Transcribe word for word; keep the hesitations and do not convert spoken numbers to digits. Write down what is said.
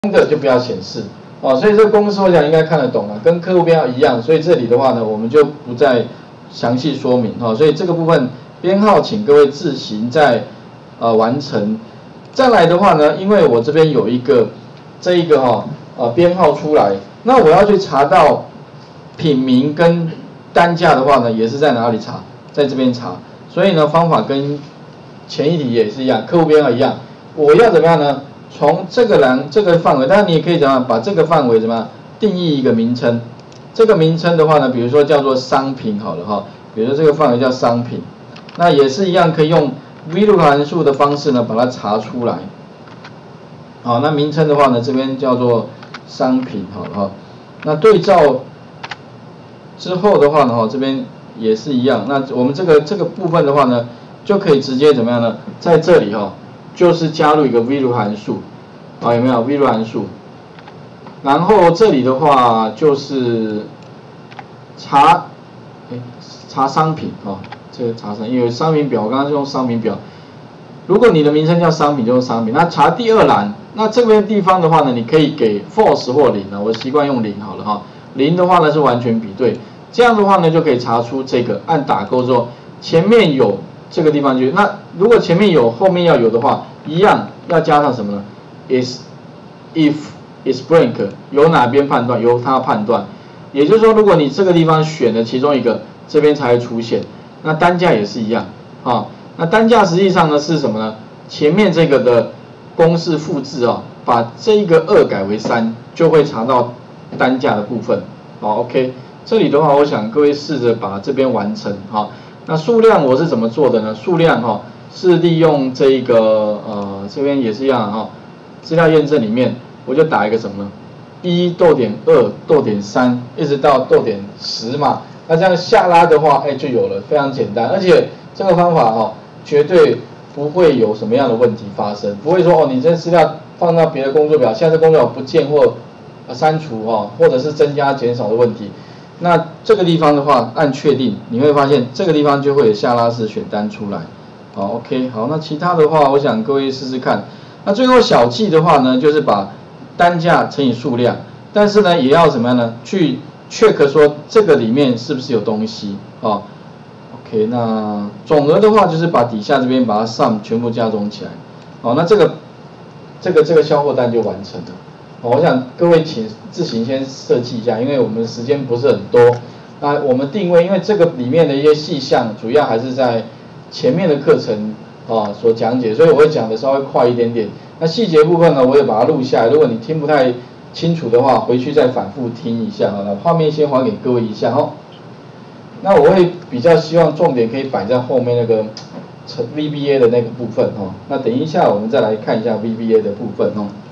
的就不要显示哦，所以这个公式我想应该看得懂了，跟客户编号一样，所以这里的话呢，我们就不再详细说明哈、哦，所以这个部分编号请各位自行再呃完成。再来的话呢，因为我这边有一个这一个哈呃编号出来，那我要去查到品名跟单价的话呢，也是在哪里查？在这边查，所以呢方法跟前一题也是一样，客户编号一样，我要怎么样呢？从这个栏这个范围，当然你也可以怎么样把这个范围怎么样定义一个名称。这个名称的话呢，比如说叫做商品好了哈，比如说这个范围叫商品，那也是一样可以用 VLOOKUP 函数的方式呢把它查出来。好，那名称的话呢，这边叫做商品好了哈。那对照之后的话呢，哈这边也是一样。那我们这个这个部分的话呢，就可以直接怎么样呢？在这里哈。就是加入一个 VLOOKUP 函数，啊有没有 VLOOKUP 函数？然后这里的话就是查，哎查商品啊、哦，这个查商，因为商品表我刚刚是用商品表，如果你的名称叫商品就用商品，那查第二栏，那这边地方的话呢，你可以给 false 或零啊，我习惯用零好了哈，零的话呢是完全比对，这样的话呢就可以查出这个，按打勾之后前面有。这个地方就那如果前面有后面要有的话，一样要加上什么呢 ？is if is blank 由哪边判断？由它判断。也就是说，如果你这个地方选了其中一个，这边才会出现。那单价也是一样啊。那单价实际上呢是什么呢？前面这个的公式复制啊，把这一个二改为三，就会查到单价的部分。好 ，OK。这里的话，我想各位试着把这边完成哈。那数量我是怎么做的呢？数量哈、哦、是利用这一个呃这边也是一样哈、哦，资料验证里面我就打一个什么呢？一逗点二逗点三一直到逗点十嘛，那这样下拉的话，哎就有了，非常简单，而且这个方法哈、哦、绝对不会有什么样的问题发生，不会说哦你这资料放到别的工作表，现在这工作表不见或删除哈、哦，或者是增加减少的问题。那这个地方的话，按确定，你会发现这个地方就会有下拉式选单出来。好 ，OK， 好，那其他的话，我想各位试试看。那最后小计的话呢，就是把单价乘以数量，但是呢，也要怎么样呢？去 check 说这个里面是不是有东西啊 ？OK， 那总额的话就是把底下这边把它 sum 全部加总起来。好，那这个这个这个销货单就完成了。我想各位请自行先设计一下，因为我们时间不是很多。那我们定位，因为这个里面的一些细项，主要还是在前面的课程啊所讲解，所以我会讲的稍微快一点点。那细节部分呢，我也把它录下来。如果你听不太清楚的话，回去再反复听一下啊。那画面先还给各位一下哦。那我会比较希望重点可以摆在后面那个 V B A 的那个部分哦。那等一下我们再来看一下 V B A 的部分哦。